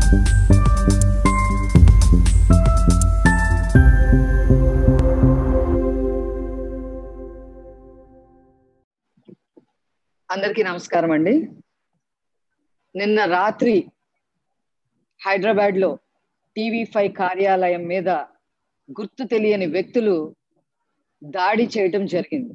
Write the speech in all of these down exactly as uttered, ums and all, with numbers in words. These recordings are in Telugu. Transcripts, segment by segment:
అందరికీ నమస్కారం అండి. నిన్న రాత్రి హైదరాబాద్ లో టీవీ ఫైవ్ కార్యాలయం మీద గుర్తు తెలియని వ్యక్తులు దాడి చేయటం జరిగింది.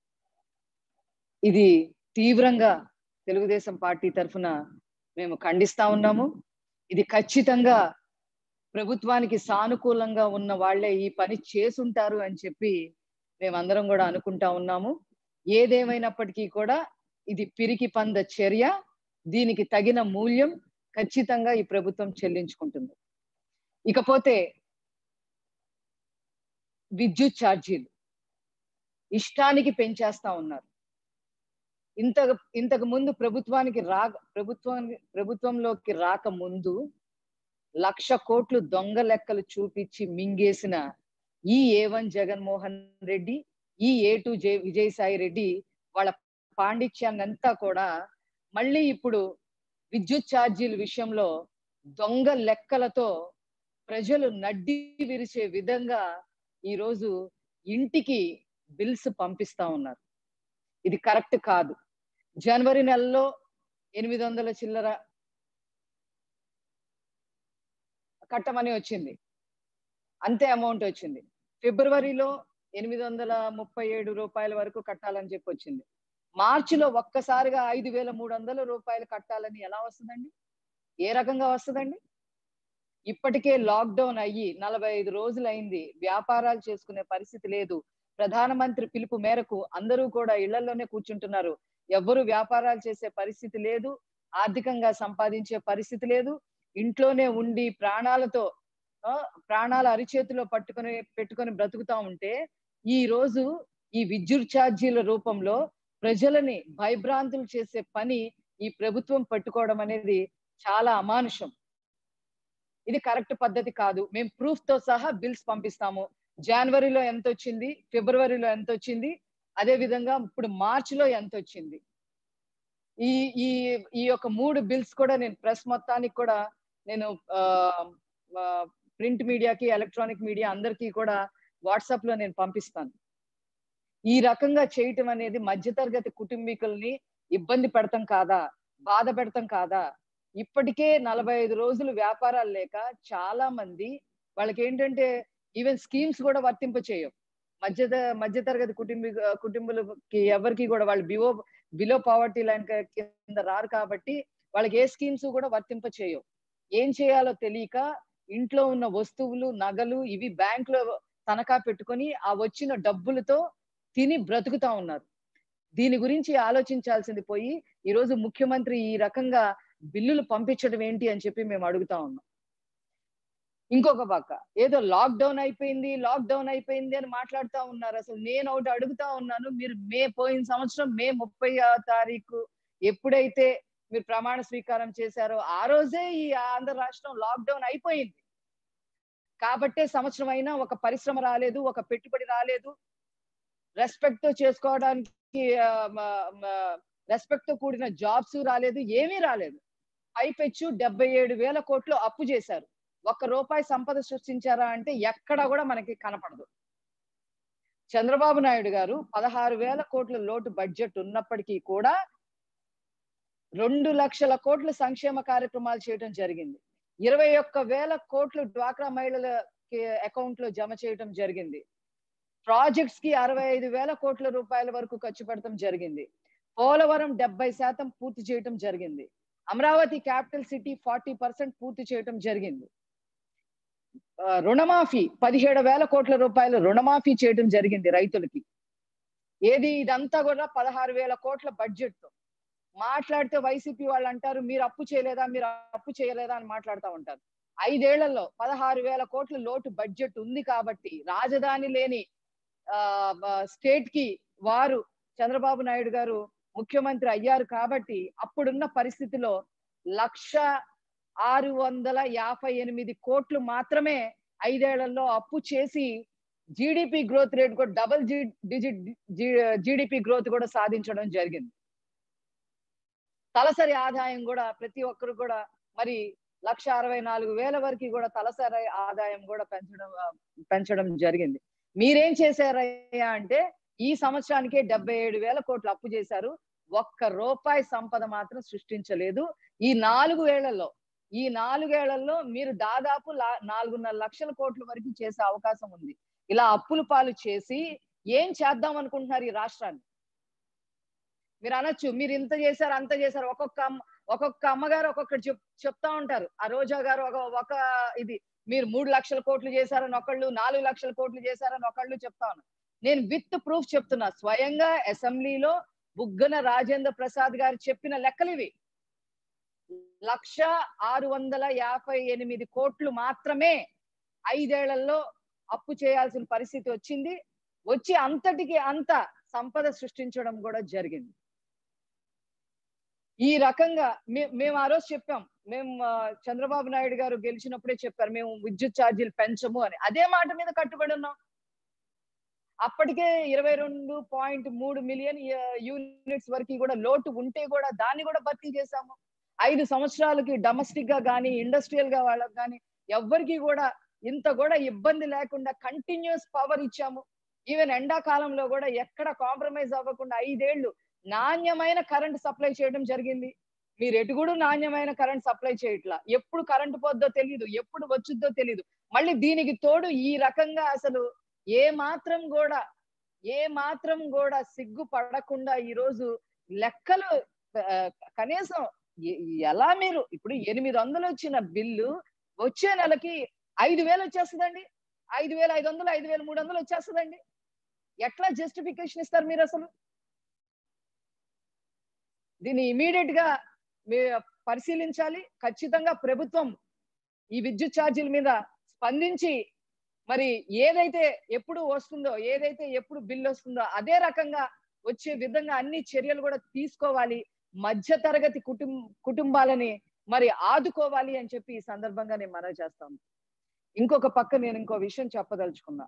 ఇది తీవ్రంగా తెలుగుదేశం పార్టీ తరఫున మేము ఖండిస్తా ఉన్నాము. ఇది ఖచ్చితంగా ప్రభుత్వానికి సానుకూలంగా ఉన్న వాళ్ళే ఈ పని చేసుంటారు అని చెప్పి మేమందరం కూడా అనుకుంటా ఉన్నాము. ఏదేమైనప్పటికీ కూడా ఇది పిరికి పంద చర్య. దీనికి తగిన మూల్యం ఖచ్చితంగా ఈ ప్రభుత్వం చెల్లించుకుంటుంది. ఇకపోతే విద్యుత్ ఛార్జీలు ఇష్టానికి పెంచేస్తా ఉన్నారు. ఇంత ఇంతకు ముందు ప్రభుత్వానికి రా ప్రభుత్వానికి ప్రభుత్వంలోకి రాక ముందు లక్ష కోట్లు దొంగ లెక్కలు చూపించి మింగేసిన ఈ ఏ వన్ జగన్మోహన్ రెడ్డి, ఈ ఏ టూ జే విజయసాయి రెడ్డి వాళ్ళ పాండిత్యాన్ని అంతా కూడా మళ్ళీ ఇప్పుడు విద్యుత్ ఛార్జీల విషయంలో దొంగ లెక్కలతో ప్రజలు నడ్డి విరిచే విధంగా ఈరోజు ఇంటికి బిల్స్ పంపిస్తా ఉన్నారు. ఇది కరెక్ట్ కాదు. జనవరి నెలలో ఎనిమిది వందల చిల్లర కట్టమని వచ్చింది, అంతే అమౌంట్ వచ్చింది. ఫిబ్రవరిలో ఎనిమిది వందల ముప్పై ఏడు రూపాయల వరకు కట్టాలని చెప్పి వచ్చింది. మార్చిలో ఒక్కసారిగా ఐదు వేల మూడు వందల రూపాయలు కట్టాలని ఎలా వస్తుందండి? ఏ రకంగా వస్తుందండి? ఇప్పటికే లాక్డౌన్ అయ్యి నలభై ఐదు రోజులు అయింది. వ్యాపారాలు చేసుకునే పరిస్థితి లేదు. ప్రధానమంత్రి పిలుపు మేరకు అందరూ కూడా ఇళ్లలోనే కూర్చుంటున్నారు. ఎవ్వరూ వ్యాపారాలు చేసే పరిస్థితి లేదు, ఆర్థికంగా సంపాదించే పరిస్థితి లేదు. ఇంట్లోనే ఉండి ప్రాణాలతో ప్రాణాల అరిచేతిలో పట్టుకొని పెట్టుకొని బ్రతుకుతా ఉంటే ఈ రోజు ఈ విద్యుత్ ఛార్జీల రూపంలో ప్రజలని భయభ్రాంతులు చేసే పని ఈ ప్రభుత్వం పట్టుకోవడం అనేది చాలా అమానుషం. ఇది కరెక్ట్ పద్ధతి కాదు. మేము ప్రూఫ్ తో సహా బిల్స్ పంపిస్తాము. జనవరిలో ఎంత వచ్చింది, ఫిబ్రవరిలో ఎంత వచ్చింది, అదే విధంగా ఇప్పుడు మార్చిలో ఎంత వచ్చింది. ఈ ఈ ఈ యొక్క మూడు బిల్స్ కూడా నేను ప్రెస్ మొత్తానికి కూడా నేను ప్రింట్ మీడియాకి, ఎలక్ట్రానిక్ మీడియా అందరికీ కూడా వాట్సాప్ లో నేను పంపిస్తాను. ఈ రకంగా చేయటం అనేది మధ్యతరగతి కుటుంబీకుల్ని ఇబ్బంది పెడతాం కాదా, బాధ పెడతాం కాదా? ఇప్పటికే నలభై ఐదు రోజులు వ్యాపారాలు లేక చాలా మంది వాళ్ళకి ఏంటంటే ఈవెన్ స్కీమ్స్ కూడా వర్తింప చేయవు. మధ్య మధ్యతరగతి కుటుంబీ కుటుంబాలకి ఎవరికి కూడా వాళ్ళు బిలో బిలో పావర్టీ లైన్ కింద రారు కాబట్టి వాళ్ళకి ఏ స్కీమ్స్ కూడా వర్తింప చేయవు. ఏం చేయాలో తెలియక ఇంట్లో ఉన్న వస్తువులు, నగలు ఇవి బ్యాంక్ లో తనఖా పెట్టుకొని ఆ వచ్చిన డబ్బులతో తిని బ్రతుకుతా ఉన్నారు. దీని గురించి ఆలోచించాల్సింది పోయి ఈరోజు ముఖ్యమంత్రి ఈ రకంగా బిల్లులు పంపించడం ఏంటి అని చెప్పి మేము అడుగుతా ఉన్నాం. ఇంకొక పక్క ఏదో లాక్డౌన్ అయిపోయింది లాక్డౌన్ అయిపోయింది అని మాట్లాడుతూ ఉన్నారు. అసలు నేను ఒకటి అడుగుతా ఉన్నాను, మీరు మే పోయిన సంవత్సరం మే ముప్పై తారీఖు ఎప్పుడైతే మీరు ప్రమాణ స్వీకారం చేశారో ఆ రోజే ఈ ఆంధ్ర రాష్ట్రం లాక్డౌన్ అయిపోయింది. కాబట్టే సంవత్సరం అయినా ఒక పరిశ్రమ రాలేదు, ఒక పెట్టుబడి రాలేదు, రెస్పెక్ట్ తో చేసుకోవడానికి రెస్పెక్ట్ తో కూడిన జాబ్స్ రాలేదు, ఏమీ రాలేదు. పైపెచ్చు డెబ్బై ఏడు వేల కోట్లు అప్పు చేశారు. ఒక్క రూపాయి సంపద సృష్టించారా అంటే ఎక్కడా కూడా మనకి కనపడదు. చంద్రబాబు నాయుడు గారు పదహారు వేల కోట్ల లోటు బడ్జెట్ ఉన్నప్పటికీ కూడా రెండు లక్షల కోట్ల సంక్షేమ కార్యక్రమాలు చేయడం జరిగింది. ఇరవై ఒక్క వేల కోట్లు డ్వాక్రా మహిళల అకౌంట్ లో జమ చేయడం జరిగింది. ప్రాజెక్ట్స్ కి అరవై ఐదు వేల కోట్ల రూపాయల వరకు ఖర్చు పెడతాం జరిగింది. పోలవరం డెబ్బై శాతం పూర్తి చేయటం జరిగింది. Amaravati capital city forty percent పూర్తి చేయటం జరిగింది. రుణమాఫీ పదిహేడు వేల కోట్ల రూపాయలు రుణమాఫీ చేయడం జరిగింది రైతులకి. ఏది ఇదంతా కూడా పదహారు వేల కోట్ల బడ్జెట్ తో మాట్లాడితే వైసీపీ వాళ్ళు అంటారు మీరు అప్పు చేయలేదా, మీరు అప్పు చేయలేదా అని మాట్లాడుతూ ఉంటారు. ఐదేళ్లలో పదహారు వేల కోట్ల లోటు బడ్జెట్ ఉంది కాబట్టి రాజధాని లేని ఆ స్టేట్ కి వారు చంద్రబాబు నాయుడు గారు ముఖ్యమంత్రి అయ్యారు కాబట్టి అప్పుడున్న పరిస్థితిలో లక్ష ఆరు వందల యాభై ఎనిమిది కోట్లు మాత్రమే ఐదేళ్లలో అప్పు చేసి జీడిపి గ్రోత్ రేట్ కూడా డబుల్ జీ డిజిట్ జీడిపి గ్రోత్ కూడా సాధించడం జరిగింది. తలసరి ఆదాయం కూడా ప్రతి ఒక్కరు కూడా మరి లక్ష అరవై నాలుగు వేల వరకు కూడా తలసరి ఆదాయం కూడా పెంచడం పెంచడం జరిగింది. మీరేం చేశారయ్యా అంటే ఈ సంవత్సరానికే డెబ్బై ఏడు వేల కోట్లు అప్పు చేశారు. ఒక్క రూపాయి సంపద మాత్రం సృష్టించలేదు. ఈ నాలుగు ఏళ్లలో ఈ నాలుగేళ్లలో మీరు దాదాపు నాలుగున్నర లక్షల కోట్ల వరకు చేసే అవకాశం ఉంది. ఇలా అప్పులు పాలు చేసి ఏం చేద్దాం అనుకుంటున్నారు ఈ రాష్ట్రాన్ని? మీరు అనొచ్చు మీరు ఇంత చేశారు అంత చేశారు. ఒక్కొక్క ఒక్కొక్క అమ్మగారు ఒక్కొక్కటి చెప్ చెప్తా ఉంటారు. ఆ రోజా గారు ఒక ఒక ఇది మీరు మూడు లక్షల కోట్లు చేశారని ఒకళ్ళు, నాలుగు లక్షల కోట్లు చేశారని ఒకళ్ళు చెప్తా ఉన్నారు. నేను విత్ ప్రూఫ్ చెప్తున్నా. స్వయంగా అసెంబ్లీలో బుగ్గన రాజేంద్ర ప్రసాద్ గారు చెప్పిన లెక్కలు ఇవి. లక్ష ఆరు వందల యాభై ఎనిమిది కోట్లు మాత్రమే ఐదేళ్లలో అప్పు చేయాల్సిన పరిస్థితి వచ్చింది. వచ్చి అంతటికి అంత సంపద సృష్టించడం కూడా జరిగింది. ఈ రకంగా మేము ఆ రోజు చెప్పాం, మేము చంద్రబాబు నాయుడు గారు గెలిచినప్పుడే చెప్పారు మేము విద్యుత్ ఛార్జీలు పెంచము అని. అదే మాట మీద కట్టుబడి ఉన్నాం. అప్పటికే ఇరవై రెండు పాయింట్ మూడు మిలియన్ యూనిట్స్ వరకు కూడా లోటు ఉంటే కూడా దాన్ని కూడా భర్తీ చేశాము. ఐదు సంవత్సరాలకి డొమెస్టిక్ గా కానీ ఇండస్ట్రియల్ గా వాళ్ళకి కానీ ఎవ్వరికి కూడా ఇంత కూడా ఇబ్బంది లేకుండా కంటిన్యూస్ పవర్ ఇచ్చాము. ఈవెన్ ఎండాకాలంలో కూడా ఎక్కడ కాంప్రమైజ్ అవ్వకుండా ఐదేళ్లు నాణ్యమైన కరెంట్ సప్లై చేయడం జరిగింది. మీరు ఎటు కూడా నాణ్యమైన కరెంట్ సప్లై చేయట్లా. ఎప్పుడు కరెంట్ పోద్దో తెలియదు, ఎప్పుడు వచ్చిద్దో తెలియదు. మళ్ళీ దీనికి తోడు ఈ రకంగా అసలు ఏ మాత్రం కూడా ఏ మాత్రం కూడా సిగ్గు పడకుండా ఈ రోజు లెక్కలు కనీసం ఎలా మీరు ఇప్పుడు ఎనిమిది వందలు వచ్చిన బిల్లు వచ్చే నెలకి ఐదు వేలు వచ్చేస్తుందండి. ఐదు వేల ఐదు వందలు ఐదు వేల మూడు వందలు వచ్చేస్తుందండి. ఎట్లా జస్టిఫికేషన్ ఇస్తారు మీరు అసలు? దీన్ని ఇమీడియట్ గా పరిశీలించాలి. ఖచ్చితంగా ప్రభుత్వం ఈ విద్యుత్ ఛార్జీల మీద స్పందించి మరి ఏదైతే ఎప్పుడు వస్తుందో ఏదైతే ఎప్పుడు బిల్లు వస్తుందో అదే రకంగా వచ్చే విధంగా అన్ని చర్యలు కూడా తీసుకోవాలి. మధ్య తరగతి కుటుంబ కుటుంబాలని మరి ఆదుకోవాలి అని చెప్పి ఈ సందర్భంగా నేను మనవి చేస్తాను. ఇంకొక పక్క నేను ఇంకో విషయం చెప్పదలుచుకున్నా.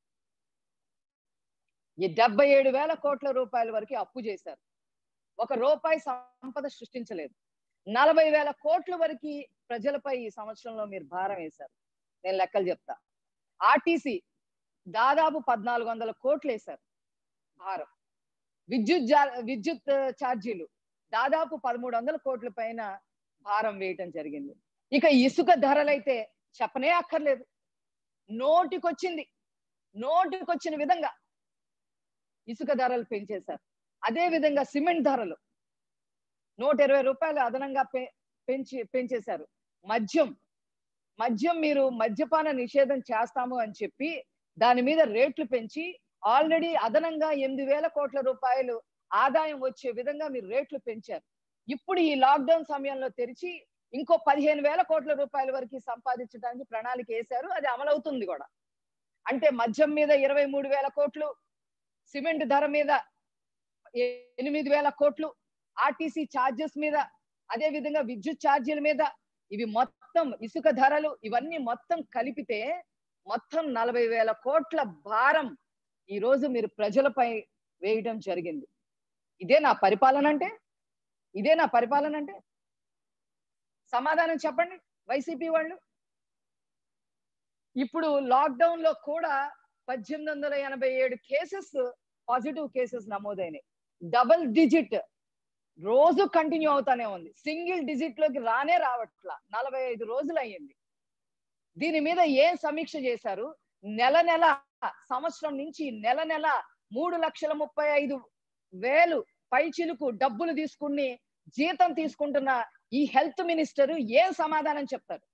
ఈ డెబ్బై ఏడు వేల కోట్ల రూపాయల వరకు అప్పు చేశారు. ఒక రూపాయి సంపద సృష్టించలేదు. నలభై వేల కోట్ల వరకు ప్రజలపై ఈ సంవత్సరంలో మీరు భారం వేశారు. నేను లెక్కలు చెప్తా. ఆర్టీసీ దాదాపు పద్నాలుగు వందల కోట్లు వేశారు భారం. విద్యుత్ విద్యుత్ ఛార్జీలు దాదాపు పదమూడు వందల కోట్ల పైన భారం వేయటం జరిగింది. ఇక ఇసుక ధరలైతే చెప్పనే అక్కర్లేదు. నోటికొచ్చింది నోటికొచ్చిన విధంగా ఇసుక ధరలు పెంచేశారు. అదే విధంగా సిమెంట్ ధరలు నూట ఇరవై రూపాయలు అదనంగా పెంచి పెంచేశారు. మద్యం మద్యం మీరు మద్యపాన నిషేధం చేస్తాము అని చెప్పి దాని మీద రేట్లు పెంచి ఆల్రెడీ అదనంగా ఎనిమిది వేల కోట్ల రూపాయలు ఆదాయం వచ్చే విధంగా మీరు రేట్లు పెంచారు. ఇప్పుడు ఈ లాక్డౌన్ సమయంలో తెరిచి ఇంకో పదిహేను వేల కోట్ల రూపాయల వరకు సంపాదించడానికి ప్రణాళిక వేశారు. అది అమలవుతుంది కూడా. అంటే మద్యం మీద ఇరవై మూడు వేల కోట్లు, సిమెంట్ ధర మీద ఎనిమిది వేల కోట్లు, ఆర్టీసీ ఛార్జెస్ మీద, అదే విధంగా విద్యుత్ ఛార్జీల మీద, ఇవి మొత్తం ఇసుక ధరలు ఇవన్నీ మొత్తం కలిపితే మొత్తం నలభై వేల కోట్ల భారం ఈ రోజు మీరు ప్రజలపై వేయడం జరిగింది. ఇదే నా పరిపాలన అంటే? ఇదే నా పరిపాలన అంటే? సమాధానం చెప్పండి వైసీపీ వాళ్ళు. ఇప్పుడు లాక్డౌన్ లో కూడా పద్దెనిమిది వందల ఎనభై ఏడు కేసెస్ పాజిటివ్ కేసెస్ నమోదైనాయి. డబుల్ డిజిట్ రోజు కంటిన్యూ అవుతానే ఉంది. సింగిల్ డిజిట్ లోకి రానే రావట్లా. నలభై ఐదు రోజులు అయ్యింది. దీని మీద ఏం సమీక్ష చేశారు? నెల నెల సంవత్సరం నుంచి నెల నెల మూడు లక్షల ముప్పై ఐదు వేలు పైచిలుకు డబ్బులు తీసుకుని జీతం తీసుకుంటున్న ఈ హెల్త్ మినిస్టర్ ఏం సమాధానం చెప్తారు?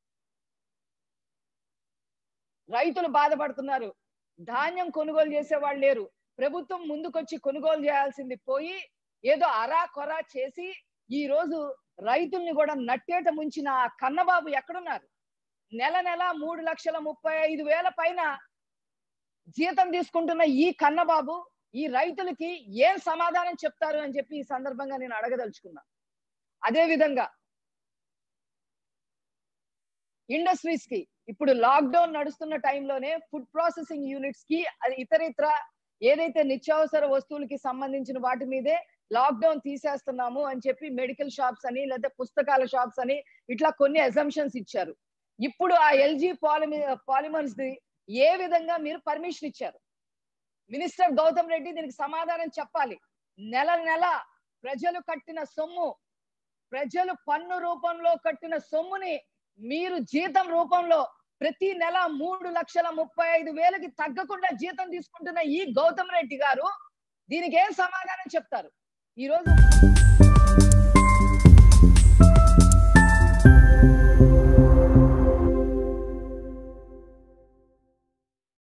రైతులు బాధపడుతున్నారు. ధాన్యం కొనుగోలు చేసే వాళ్ళు లేరు. ప్రభుత్వం ముందుకొచ్చి కొనుగోలు చేయాల్సింది పోయి ఏదో అరా కొరా చేసి ఈ రోజు రైతుల్ని కూడా నట్టేట ముంచిన ఆ కన్నబాబు ఎక్కడున్నారు? నెల నెల మూడు లక్షల ముప్పై ఐదు వేల పైన జీతం తీసుకుంటున్న ఈ కన్నబాబు ఈ రైతులకి ఏం సమాధానం చెప్తారు అని చెప్పి ఈ సందర్భంగా నేను అడగదలుచుకున్నా. అదే విధంగా ఇండస్ట్రీస్ కి ఇప్పుడు లాక్డౌన్ నడుస్తున్న టైంలోనే ఫుడ్ ప్రాసెసింగ్ యూనిట్స్ కి ఇతర ఇతర ఏదైతే నిత్యావసర వస్తువులకి సంబంధించిన వాటి మీదే లాక్డౌన్ తీసేస్తున్నాము అని చెప్పి మెడికల్ షాప్స్ అని లేదా పుస్తకాల షాప్స్ అని ఇట్లా కొన్ని అజంప్షన్స్ ఇచ్చారు. ఇప్పుడు ఆ ఎల్జీ పాలిమి పాలిమర్స్ ది ఏ విధంగా మీరు పర్మిషన్ ఇచ్చారు? మినిస్టర్ గౌతమ్ రెడ్డి దీనికి సమాధానం చెప్పాలి. నెల నెల ప్రజలు కట్టిన సొమ్ము, ప్రజలు పన్ను రూపంలో కట్టిన సొమ్ముని మీరు జీతం రూపంలో ప్రతి నెల మూడు లక్షల ముప్పై ఐదు వేలకి తగ్గకుండా జీతం తీసుకుంటున్న ఈ గౌతమ్ రెడ్డి గారు దీనికి ఏం సమాధానం చెప్తారు? ఈ రోజు